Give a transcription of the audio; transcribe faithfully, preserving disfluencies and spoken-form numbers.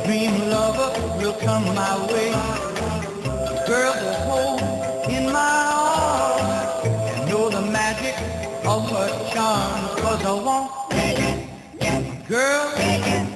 dream lover will come my way. Girl to hold in my arms and know the magic of her charms. 'Cause I want, girl,